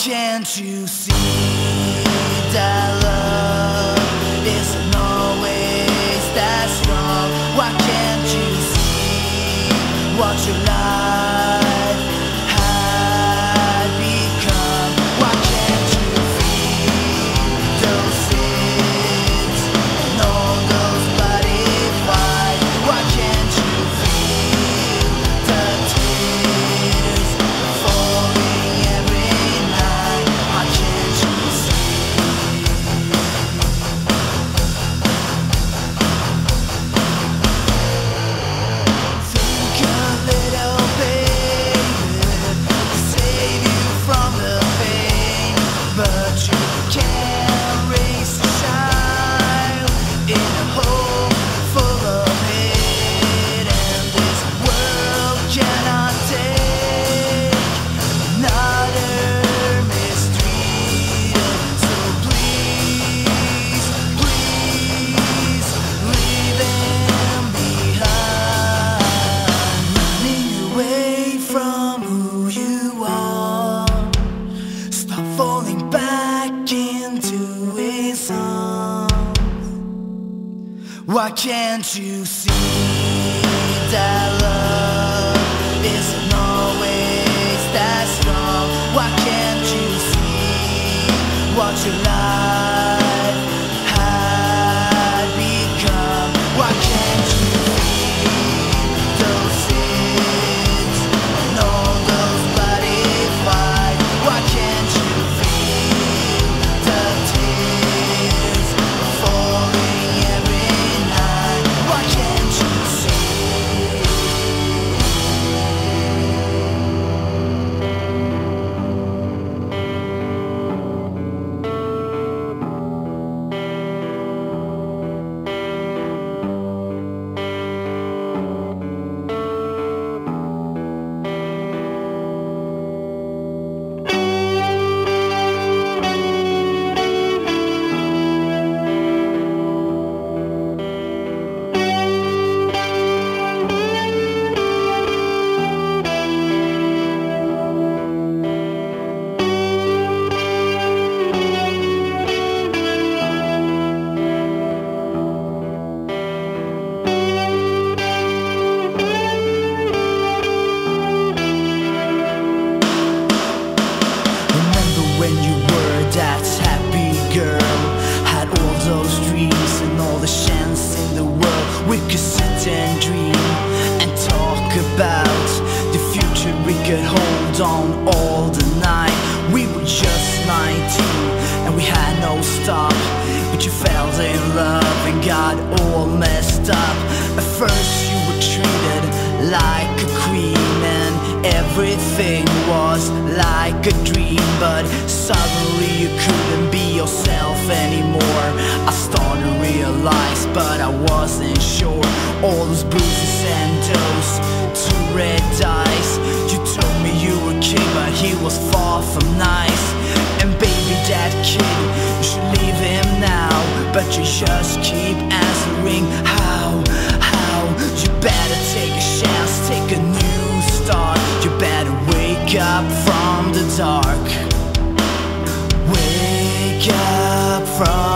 can't you see that love isn't always that strong? Why can't you see what your life had become? Why can't you feel those sins and all those bloody fights? Why can't you feel the tears falling every night? Why can't you see? Think a little, baby, to save you from the pain, but you can't raise a child in a home full of hate, and this world cannot take another mistreated. So please, please leave them behind. Running away from who you are, stop falling back into his arms. Why can't you see that love isn't always that strong? Why can't you see what your life had become? Why can't you feel those sins and all those bloody fights? Why can't you feel the tears falling every night? Why can't you see? Remember when you were that happy girl, had all those dreams and all the chance in the world. We could sit and dream and talk about the future. We could hold on all the night. We were just 19 and we had no stop, but you fell in love and got all messed up. At first you were treated like a queen and everything was like a dream, but suddenly you couldn't be yourself anymore. I started to realize, but I wasn't sure. All those bruises and those two red eyes. You told me you were king, but he was far from nice. And baby, that kid, you should leave him now, but you just keep answering how. You better take a chance, take a new start. You better wake up from the dark. Wake up from